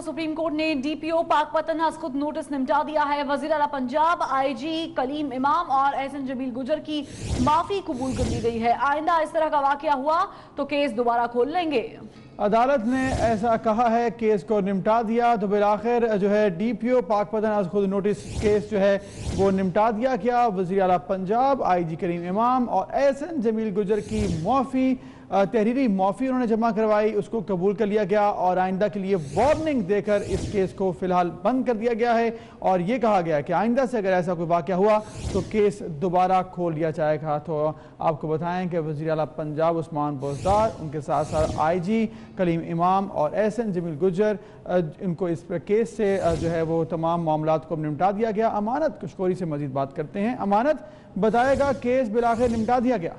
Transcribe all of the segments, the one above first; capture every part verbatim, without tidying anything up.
Supreme court ने DPO Pakpattan आज खुद नोटिस निपटा दिया है। वजीर आला पंजाब आईजी कलीम इमाम और एहसन जमील गुजर की माफी कबूल कर ली गई है। आइंदा इस तरह का वाकया हुआ तो केस दोबारा खोल लेंगे। अदालत ने ऐसा कहा है, केस को निपटा दिया। तो फिर आखिर जो है डीपीओ पाकपतन आज खुद नोटिस केस जो है वो निपटा दिया गया। वजीर आला पंजाब आईजी कलीम इमाम और एहसन जमील गुजर की माफी तहरीरी माफ़ी उन्होंने जमा करवाई, उसको कबूल कर लिया गया और आइंदा के लिए वार्निंग देकर इस केस को फ़िलहाल बंद कर दिया गया है। और ये कहा गया है कि आइंदा से अगर ऐसा कोई वाक़या हुआ तो केस दोबारा खोल लिया जाएगा। तो आपको बताएं कि वज़ीर आला पंजाब उस्मान बुज़दार, उनके साथ साथ आईजी कलीम इमाम और एहसन जमील गुजर, इनको इस केस से जो है वो तमाम मामलात को निपटा दिया गया। अमानत कशकोरी से मज़ीद बात करते हैं। अमानत, बताएगा केस बिलाखिर निपटा दिया गया?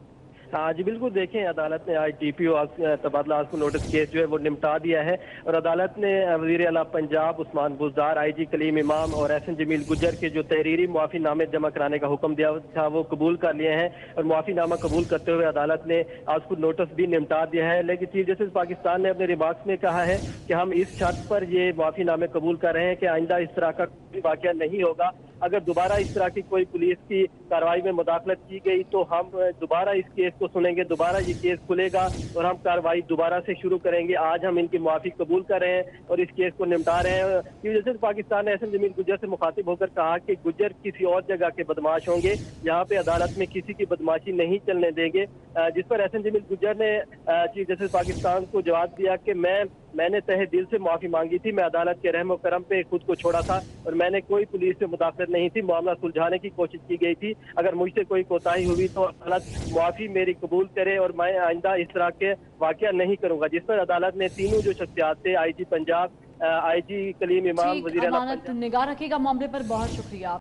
हाँ जी बिल्कुल, देखें अदालत ने आज डीपीओ तबादला आज को नोटिस केस जो है वो निपटा दिया है और अदालत ने वज़ीर आला पंजाब उस्मान बुज़दार, आईजी कलीम इमाम और एहसन जमील गुजर के जो तहरीरी मुआफ़ी नामे जमा कराने का हुक्म दिया था वो कबूल कर लिए हैं। और मुआफ़ी नामा कबूल करते हुए अदालत ने आज को नोटिस भी निपटा दिया है। लेकिन चीफ जस्टिस पाकिस्तान ने अपने रिमार्क्स में कहा है कि हम इस शर्त पर ये मुआफ़ी नामे कबूल कर रहे हैं कि आइंदा इस तरह का कोई वाक़या नहीं होगा। अगर दोबारा इस तरह की कोई पुलिस की कार्रवाई में मुदाखलत की गई तो हम दोबारा इस केस को सुनेंगे, दोबारा ये केस खुलेगा और हम कार्रवाई दोबारा से शुरू करेंगे। आज हम इनकी माफी कबूल कर रहे हैं और इस केस को निपटा रहे हैं। चीफ जस्टिस पाकिस्तान ने एहसन जमील गुजर से मुखातिब होकर कहा कि गुजर किसी और जगह के बदमाश होंगे, यहाँ पे अदालत में किसी की बदमाशी नहीं चलने देंगे। जिस पर एहसन जमील गुजर ने चीफ जस्टिस पाकिस्तान को जवाब दिया कि मैं मैंने तहे दिल से माफी मांगी थी, मैं अदालत के रहम करम पे खुद को छोड़ा था और मैंने कोई पुलिस से मुदाखलत नहीं थी, मामला सुलझाने की कोशिश की गई थी। अगर मुझसे कोई कोताही हुई तो अदालत माफी मेरी कबूल करे और मैं आइंदा इस तरह के वाकया नहीं करूंगा। जिस पर अदालत ने तीनों जो शख्सियात थे, आईजी पंजाब, आईजी कलीम इमाम, वजीर आला पंजाब, निगाह रखिएगा मामले पर। बहुत शुक्रिया।